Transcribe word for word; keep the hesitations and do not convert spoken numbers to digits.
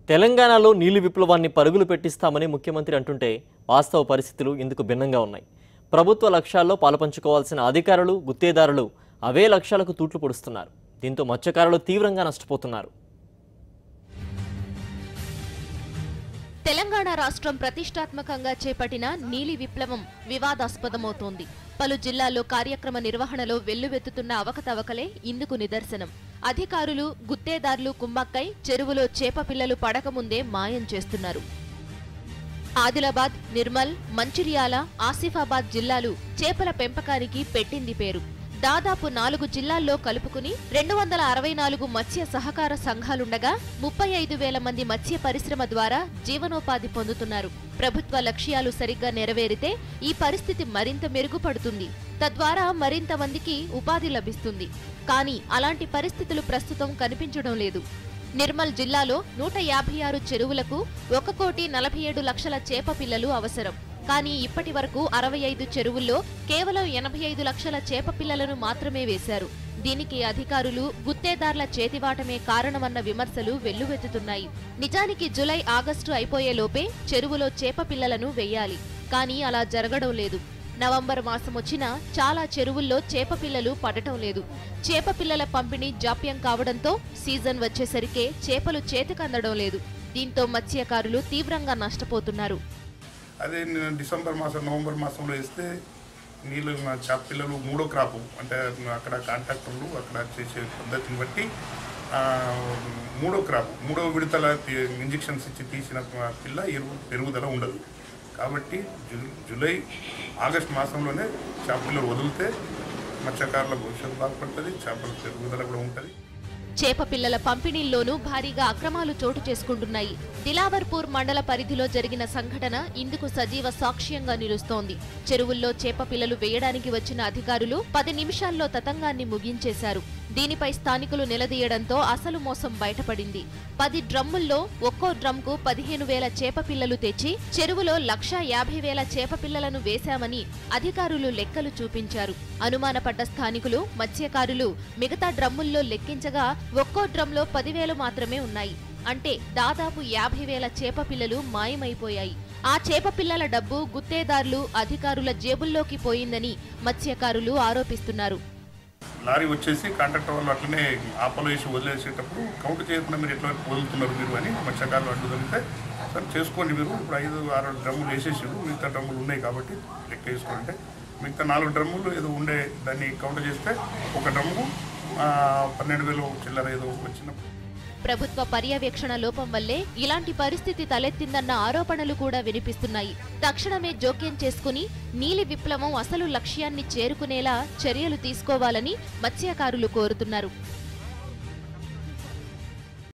తెలంగాణలో నీళ్లు విప్లవాన్ని పరుగులు పెట్టిస్తామని ముఖ్యమంత్రి అంటుంటే వాస్తవ పరిస్థితులు ఇందుకు భిన్నంగా ఉన్నాయి. ప్రభుత్వ లక్ష్యాల్లో పాలుపంచుకోవాల్సిన అధికారులు, గుత్తేదారులు అవే లక్ష్యాలకు తూట్లు పొడుస్తున్నారు. దీంతో మత్స్యకారులు తీవ్రంగా నష్టపోతున్నారు. తెలంగాణ రాష్ట్రం ప్రతిష్టాత్మకంగా చేపట్టిన నీలి విప్లవం వివాదాస్పదమవుతోంది. పలు జిల్లాల్లో కార్యక్రమ నిర్వహణలో వెల్లువెత్తుతున్న అవకతవకలే ఇందుకు నిదర్శనం. అధికారులు, గుత్తేదారులు కుమ్మక్కై చెరువులో చేప పిల్లలు పడకముందే మాయం చేస్తున్నారు. ఆదిలాబాద్, నిర్మల్, మంచిర్యాల, ఆసిఫాబాద్ జిల్లాలు చేపల పెంపకానికి పెట్టింది పేరు. దాదాపు నాలుగు జిల్లాల్లో కలుపుకుని రెండు వందల అరవై నాలుగు మత్స్య సహకార సంఘాలుండగా ముప్పై ఐదు వేల మంది మత్స్య పరిశ్రమ ద్వారా జీవనోపాధి పొందుతున్నారు. ప్రభుత్వ లక్ష్యాలు సరిగ్గా నెరవేరితే ఈ పరిస్థితి మరింత మెరుగుపడుతుంది. తద్వారా మరింత మందికి ఉపాధి లభిస్తుంది. కానీ అలాంటి పరిస్థితులు ప్రస్తుతం కనిపించడం లేదు. నిర్మల్ జిల్లాలో నూట యాభై ఆరు చెరువులకు ఒక కోటి నలభై ఏడు లక్షల చేప పిల్లలు అవసరం. కానీ ఇప్పటి వరకు అరవై ఐదు చెరువుల్లో కేవలం ఎనభై ఐదు లక్షల చేప పిల్లలను మాత్రమే వేశారు. దీనికి అధికారులు, గుత్తేదార్ల చేతివాటమే కారణమన్న విమర్శలు వెల్లువెత్తుతున్నాయి. నిజానికి జులై, ఆగస్టు అయిపోయేలోపే చెరువులో చేప పిల్లలను వెయ్యాలి. కానీ అలా జరగడం లేదు. నవంబర్ మాసం వచ్చినా చాలా చెరువుల్లో చేప పిల్లలు పడటం లేదు. చేప పిల్లల పంపిణీ జాప్యం కావడంతో సీజన్ వచ్చేసరికే చేపలు చేతికందడం లేదు. దీంతో మత్స్యకారులు తీవ్రంగా నష్టపోతున్నారు. అదే డిసెంబర్ మాసం, నవంబర్ మాసంలో వేస్తే నీళ్ళు చేప పిల్లలు మూడో క్రాపు అంటే అక్కడ కాంట్రాక్టర్లు అక్కడ చేసే పద్ధతిని బట్టి మూడో క్రాపు మూడో విడతల ఇంజెక్షన్స్ ఇచ్చి తీసిన పిల్ల ఎరువు పెరుగుదల ఉండదు. కాబట్టి జు జూలై ఆగస్ట్ మాసంలోనే చేప పిల్లలు వదిలితే మత్స్యకారుల భవిష్యత్తు బాగుపడుతుంది, చేపల పెరుగుదల కూడా ఉంటుంది. చేప పిల్లల పంపిణీల్లోనూ భారీగా అక్రమాలు చోటు చేసుకుంటున్నాయి. దిలావర్పూర్ మండల పరిధిలో జరిగిన సంఘటన ఇందుకు సజీవ సాక్ష్యంగా నిలుస్తోంది. చెరువుల్లో చేప పిల్లలు వేయడానికి వచ్చిన అధికారులు పది నిమిషాల్లో తతంగాన్ని ముగించేశారు. దీనిపై స్థానికులు నిలదీయడంతో అసలు మోసం బయటపడింది. పది డ్రమ్ముల్లో ఒక్కో డ్రమ్కు పదిహేను వేల చేప పిల్లలు తెచ్చి చెరువులో లక్షా యాభై వేల చేప పిల్లలను వేశామని అధికారులు లెక్కలు చూపించారు. అనుమానపడ్డ స్థానికులు, మత్స్యకారులు మిగతా డ్రమ్ముల్లో లెక్కించగా ఒక్కో డ్రమ్లో పదివేలు మాత్రమే ఉన్నాయి. అంటే దాదాపు యాభై వేల చేప పిల్లలు మాయమైపోయాయి. ఆ చేప పిల్లల డబ్బు గుత్తేదారులు, అధికారుల జేబుల్లోకి పోయిందని మత్స్యకారులు ఆరోపిస్తున్నారు. లారీ వచ్చేసి కాంట్రాక్టర్ వాళ్ళు అట్లనే ఆపలు వేసి వదిలేసేటప్పుడు కౌంట్ చేయకుండా మీరు ఎట్లా వదులుతున్నారు మీరు అని మత్స్యకారులు అడ్డుదలితే సార్ చేసుకోండి, మీరు ఇప్పుడు ఐదు ఆరు డ్రమ్ములు వేసేసారు, మిగతా డ్రమ్ములు ఉన్నాయి కాబట్టి లెక్క వేసుకోవాలంటే మిగతా నాలుగు డ్రమ్ములు ఏదో ఉండే దాన్ని కౌంట్ చేస్తే ఒక డ్రమ్ము పన్నెండు వేలు చిల్లర ఏదో వచ్చినప్పుడు. ప్రభుత్వ పర్యవేక్షణ లోపం వల్లే ఇలాంటి పరిస్థితి తలెత్తిందన్న ఆరోపణలు కూడా వినిపిస్తున్నాయి. తక్షణమే జోక్యం చేసుకుని నీలి విప్లవం అసలు లక్ష్యాన్ని చేరుకునేలా చర్యలు తీసుకోవాలని మత్స్యకారులు కోరుతున్నారు.